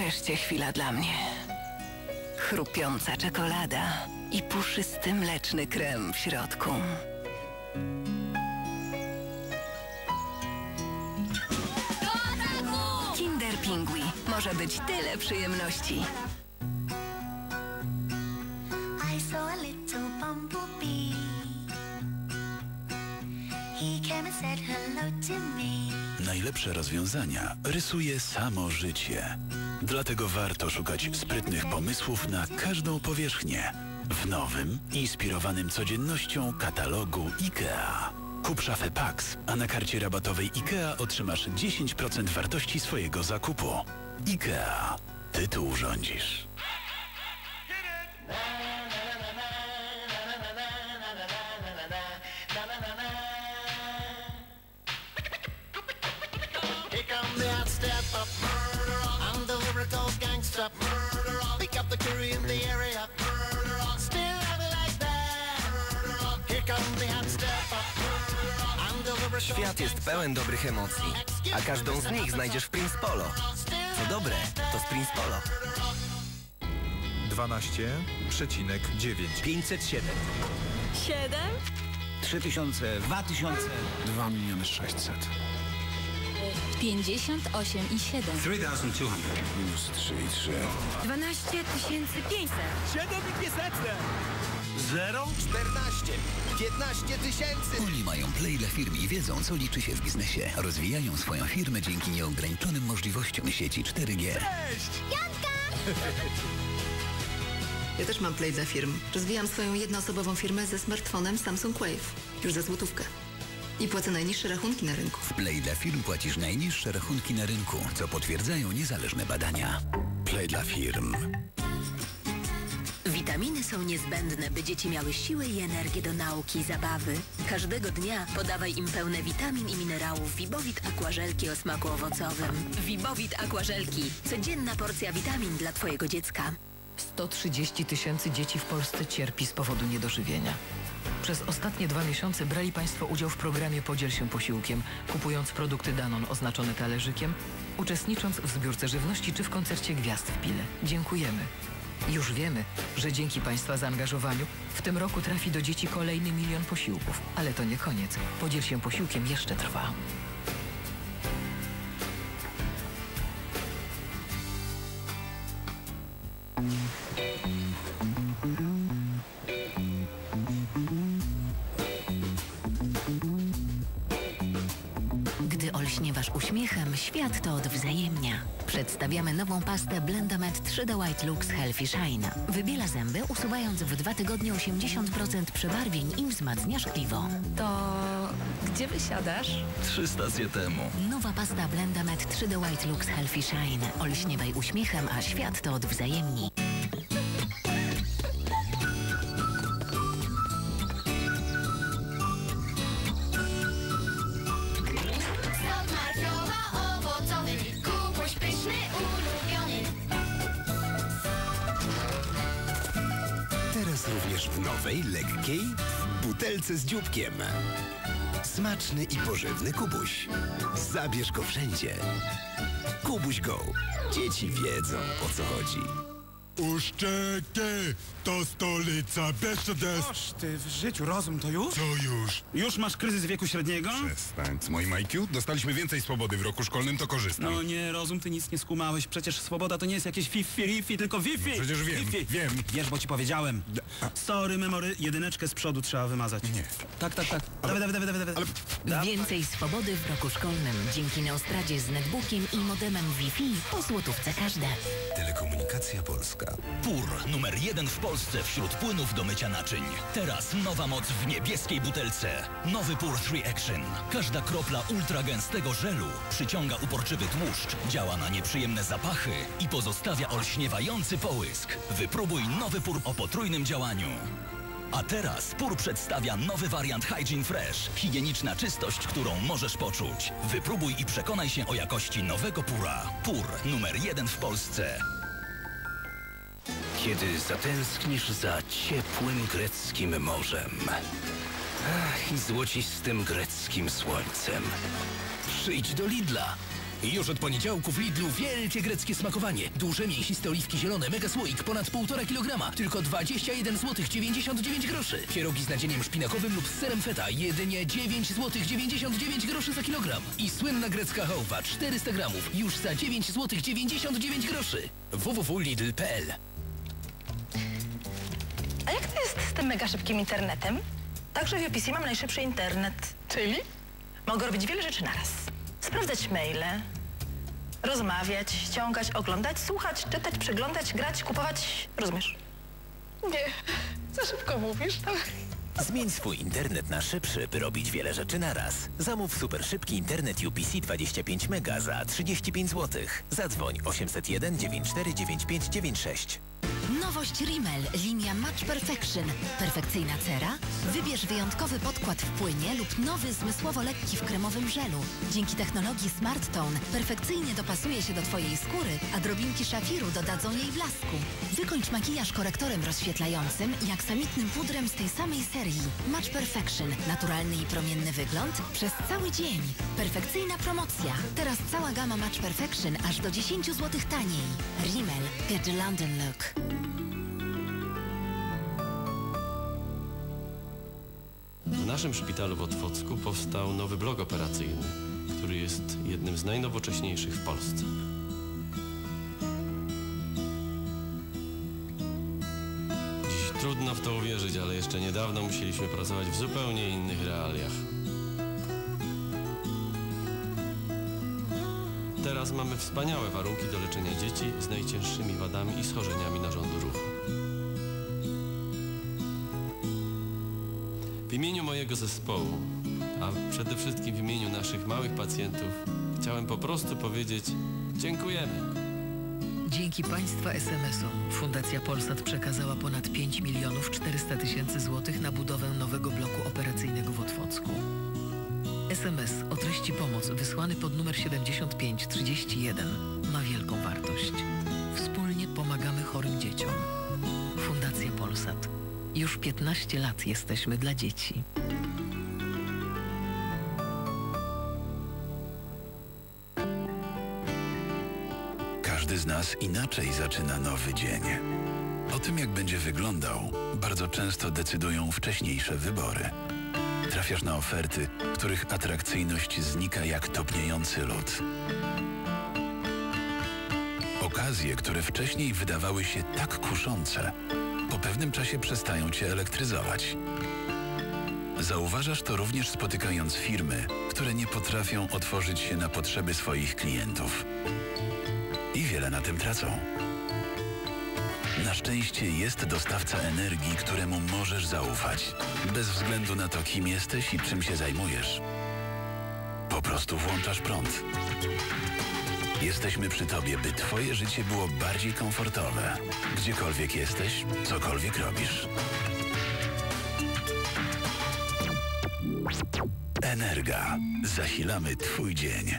Wreszcie chwila dla mnie. Chrupiąca czekolada i puszysty mleczny krem w środku. Kinder Pingui. Może być tyle przyjemności. I saw a little bumblebee. He came and said hello to me. Najlepsze rozwiązania rysuje samo życie. Dlatego warto szukać sprytnych pomysłów na każdą powierzchnię. W nowym, inspirowanym codziennością katalogu IKEA. Kup szafę Pax, a na karcie rabatowej IKEA otrzymasz 10% wartości swojego zakupu. IKEA. Ty tu urządzisz. Pick up the crew in the area. Still have it like that. Here comes the hot step up. Świat jest pełen dobrych emocji, a każdą z nich znajdziesz w Prince Polo. Co dobre, to z Prince Polo. 12,9 507 7 3000 2000 2 600 000. 58 i 7 3200 Minus 3 i 3. 12 500 0 14 15 tysięcy. Oni mają Play dla firm i wiedzą, co liczy się w biznesie. Rozwijają swoją firmę dzięki nieograniczonym możliwościom sieci 4G. Ja też mam Play dla firm. Rozwijam swoją jednoosobową firmę ze smartfonem Samsung Wave. Już za złotówkę. I płacę najniższe rachunki na rynku. W Play dla firm płacisz najniższe rachunki na rynku, co potwierdzają niezależne badania. Play dla firm. Witaminy są niezbędne, by dzieci miały siłę i energię do nauki i zabawy. Każdego dnia podawaj im pełne witamin i minerałów Vibowit Aquażelki o smaku owocowym. Vibowit Aquażelki. Codzienna porcja witamin dla twojego dziecka. 130 000 dzieci w Polsce cierpi z powodu niedożywienia. Przez ostatnie 2 miesiące brali Państwo udział w programie Podziel się posiłkiem, kupując produkty Danon oznaczone talerzykiem, uczestnicząc w zbiórce żywności czy w koncercie Gwiazd w Pile. Dziękujemy. Już wiemy, że dzięki Państwa zaangażowaniu w tym roku trafi do dzieci kolejny 1 000 000 posiłków. Ale to nie koniec. Podziel się posiłkiem jeszcze trwa. Gdy olśniewasz uśmiechem, świat to odwzajemnia. Przedstawiamy nową pastę Blendamed 3D White Lux Healthy Shine. Wybiela zęby, usuwając w 2 tygodnie 80% przebarwień i wzmacnia szkliwo. To gdzie wysiadasz? 3 stacje temu. Nowa pasta Blendamed 3D White Lux Healthy Shine. Olśniewaj uśmiechem, a świat to odwzajemni. Teraz również w nowej, lekkiej butelce z dzióbkiem. Smaczny i pożywny Kubuś. Zabierz go wszędzie. Kubuś Go. Dzieci wiedzą, o co chodzi. Uszczeki to stolica Bieszczadesz. Oż ty, w życiu rozum to już? Co już? Już masz kryzys wieku średniego? Przestań. Z moim IQ dostaliśmy więcej swobody w roku szkolnym, to korzystam. No nie, rozum, ty nic nie skumałeś. Przecież swoboda to nie jest jakieś fifi, tylko Wi-Fi. No przecież wiem, wiem. Wiesz, bo ci powiedziałem. Sorry, memory, 1 z przodu trzeba wymazać. Nie. Tak. Dawaj. Więcej swobody w roku szkolnym dzięki Neostradzie z netbookiem i modemem Wi-Fi po złotówce każde. Telekomunikacja Polska. PUR numer 1 w Polsce wśród płynów do mycia naczyń. Teraz nowa moc w niebieskiej butelce. Nowy PUR 3 Action. Każda kropla ultra gęstego żelu przyciąga uporczywy tłuszcz, działa na nieprzyjemne zapachy i pozostawia olśniewający połysk. Wypróbuj nowy PUR o potrójnym działaniu. A teraz PUR przedstawia nowy wariant Hygiene Fresh. Higieniczna czystość, którą możesz poczuć. Wypróbuj i przekonaj się o jakości nowego PURa. PUR numer 1 w Polsce. Kiedy zatęsknisz za ciepłym greckim morzem i złocistym greckim słońcem, przyjdź do Lidla. Już od poniedziałku w Lidlu wielkie greckie smakowanie. Duże, mięsiste oliwki zielone, mega słoik, ponad 1,5 kg. Tylko 21 zł 99 groszy. Pierogi z nadzieniem szpinakowym lub z serem feta. Jedynie 9 zł 99 groszy za kilogram. I słynna grecka chałupa 400 gramów. Już za 9 zł 99 groszy. www.lidl.pl. A jak to jest z tym mega szybkim internetem? Także w UPC mam najszybszy internet. Czyli? Mogę robić wiele rzeczy naraz. Sprawdzać maile, rozmawiać, ściągać, oglądać, słuchać, czytać, przeglądać, grać, kupować. Rozumiesz? Nie, za szybko mówisz. Zmień swój internet na szybszy, by robić wiele rzeczy naraz. Zamów super szybki internet UPC 25 mega za 35 zł. Zadzwoń 801 94 9596. Nowość Rimmel, linia Match Perfection. Perfekcyjna cera? Wybierz wyjątkowy podkład w płynie lub nowy zmysłowo lekki w kremowym żelu. Dzięki technologii Smart Tone perfekcyjnie dopasuje się do Twojej skóry, a drobinki szafiru dodadzą jej blasku. Wykończ makijaż korektorem rozświetlającym i aksamitnym pudrem z tej samej serii. Match Perfection. Naturalny i promienny wygląd przez cały dzień. Perfekcyjna promocja. Teraz cała gama Match Perfection aż do 10 zł taniej. Rimmel. Get the London look. W naszym szpitalu w Otwocku powstał nowy blok operacyjny, który jest jednym z najnowocześniejszych w Polsce. Dziś trudno w to uwierzyć, ale jeszcze niedawno musieliśmy pracować w zupełnie innych realiach. Teraz mamy wspaniałe warunki do leczenia dzieci z najcięższymi wadami i schorzeniami narządu ruchu. W imieniu mojego zespołu, a przede wszystkim w imieniu naszych małych pacjentów, chciałem po prostu powiedzieć dziękujemy. Dzięki Państwa SMS-om Fundacja Polsat przekazała ponad 5 400 000 złotych na budowę nowego bloku operacyjnego w Otwocku. SMS o treści pomoc wysłany pod numer 7531 ma wielką wartość. Wspólnie pomagamy chorym dzieciom. Fundacja Polsat. Już 15 lat jesteśmy dla dzieci. Każdy z nas inaczej zaczyna nowy dzień. O tym, jak będzie wyglądał, bardzo często decydują wcześniejsze wybory. Trafiasz na oferty, których atrakcyjność znika jak topniejący lód. Okazje, które wcześniej wydawały się tak kuszące, po pewnym czasie przestają cię elektryzować. Zauważasz to również spotykając firmy, które nie potrafią otworzyć się na potrzeby swoich klientów. I wiele na tym tracą. Na szczęście jest dostawca energii, któremu możesz zaufać. Bez względu na to, kim jesteś i czym się zajmujesz. Po prostu włączasz prąd. Jesteśmy przy Tobie, by Twoje życie było bardziej komfortowe. Gdziekolwiek jesteś, cokolwiek robisz. Energa. Zasilamy Twój dzień.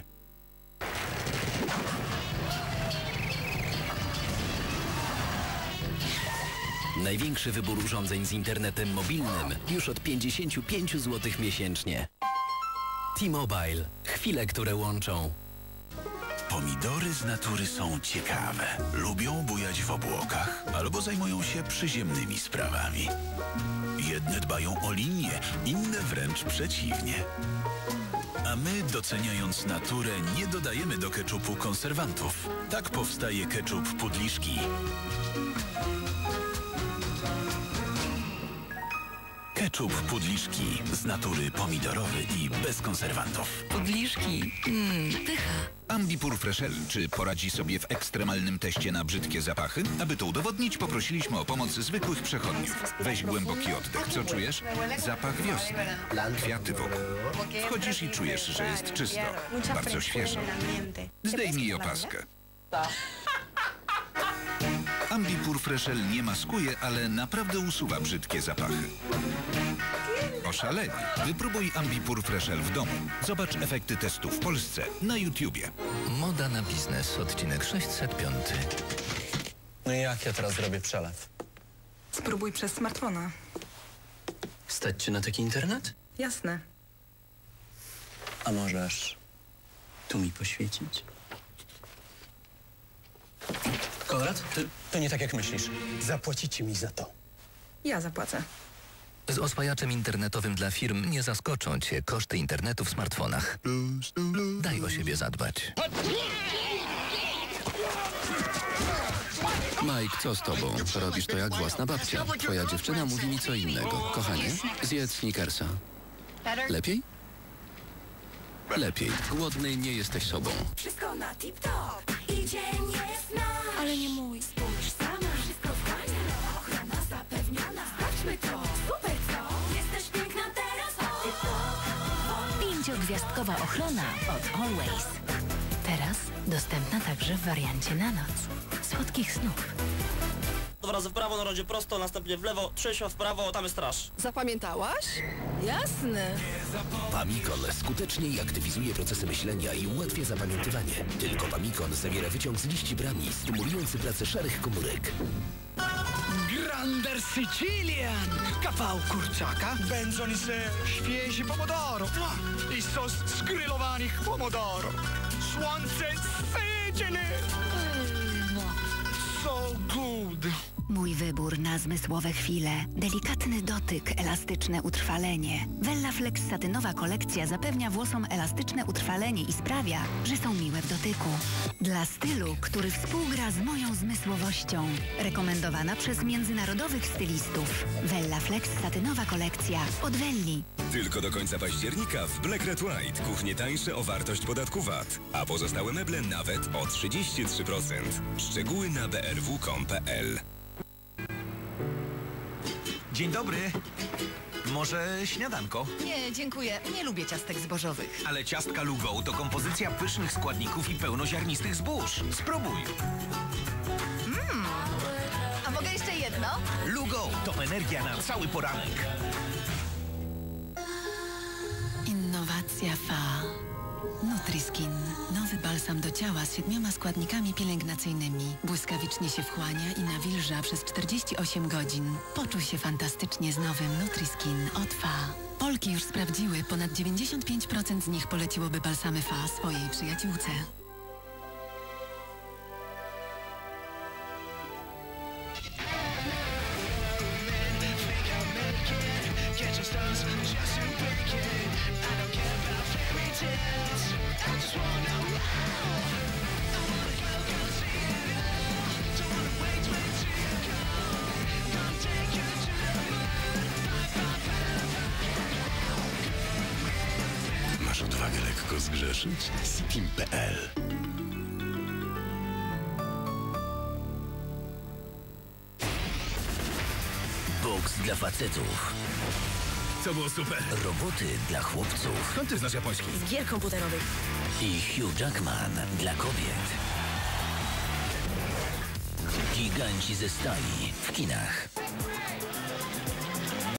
Największy wybór urządzeń z internetem mobilnym już od 55 zł miesięcznie. T-Mobile. Chwile, które łączą. Pomidory z natury są ciekawe. Lubią bujać w obłokach albo zajmują się przyziemnymi sprawami. Jedne dbają o linię, inne wręcz przeciwnie. A my, doceniając naturę, nie dodajemy do keczupu konserwantów. Tak powstaje keczup Pudliszki. Keczup Pudliszki z natury pomidorowy i bez konserwantów. Pudliszki, pycha. Ambipur Freszel, czy poradzi sobie w ekstremalnym teście na brzydkie zapachy? Aby to udowodnić, poprosiliśmy o pomoc zwykłych przechodniów. Weź głęboki oddech. Co czujesz? Zapach wiosny. Kwiaty wokół. Wchodzisz i czujesz, że jest czysto. Bardzo świeżo. Zdejmij opaskę. Ambipur Freszel nie maskuje, ale naprawdę usuwa brzydkie zapachy. Oszaleni. Wypróbuj Ambipur Freszel w domu. Zobacz efekty testu w Polsce na YouTubie. Moda na biznes, odcinek 605. No i jak ja teraz zrobię przelew? Spróbuj przez smartfona. Stać cię na taki internet? Jasne. A możesz tu mi poświecić? Konrad, to nie tak jak myślisz. Zapłacicie mi za to. Ja zapłacę. Z oswajaczem internetowym dla firm nie zaskoczą Cię koszty internetu w smartfonach. Daj o siebie zadbać. Mike, co z tobą? Robisz to jak własna babcia. Twoja dziewczyna mówi mi co innego. Kochanie, zjedz Snickersa. Lepiej? Lepiej. Głodny nie jesteś sobą. Wszystko na tip-top i dzień jest nasz. Ale nie mój. Spójrz sama, wszystko fajnie. Ochrona zapewniona. Sprawdźmy to. Super, co? Jesteś piękna teraz. Pięciogwiazdkowa ochrona od Always. Teraz dostępna także w wariancie na noc. Słodkich snów. 2 razy w prawo, na rondzie prosto, następnie w lewo, 3 w prawo, tam jest straż. Zapamiętałaś? Jasne. Pamikon skuteczniej aktywizuje procesy myślenia i ułatwia zapamiętywanie. Tylko Pamikon zawiera wyciąg z liści brami, stymulujący pracę szarych komórek. Grander Sicilian! Kawał kurczaka, wędzony ser, świeży pomodoro i sos z grillowanych pomodoro. Słońce Sicily! So good! Mój wybór na zmysłowe chwile. Delikatny dotyk, elastyczne utrwalenie. Wella Flex satynowa kolekcja zapewnia włosom elastyczne utrwalenie i sprawia, że są miłe w dotyku. Dla stylu, który współgra z moją zmysłowością. Rekomendowana przez międzynarodowych stylistów. Wella Flex satynowa kolekcja od Welli. Tylko do końca października w Black Red White kuchnie tańsze o wartość podatku VAT, a pozostałe meble nawet o 33%. Szczegóły na brw.com.pl. Dzień dobry. Może śniadanko? Nie, dziękuję. Nie lubię ciastek zbożowych. Ale ciastka Lugo to kompozycja pysznych składników i pełnoziarnistych zbóż. Spróbuj. A mogę jeszcze jedno? Lugo to energia na cały poranek. Innowacja FA. Nutriskin. Nowy balsam do ciała z 7 składnikami pielęgnacyjnymi. Błyskawicznie się wchłania i nawilża przez 48 godzin. Poczuj się fantastycznie z nowym Nutriskin od FA. Polki już sprawdziły, ponad 95% z nich poleciłoby balsamy FA swojej przyjaciółce. Masz odwagę lekko zgrzeszyć? Steam.pl. Boks dla facetów. Co było super? Roboty dla chłopców. Skąd ty znasz japoński? Z gier komputerowych. I Hugh Jackman dla kobiet. Giganci ze stali w kinach.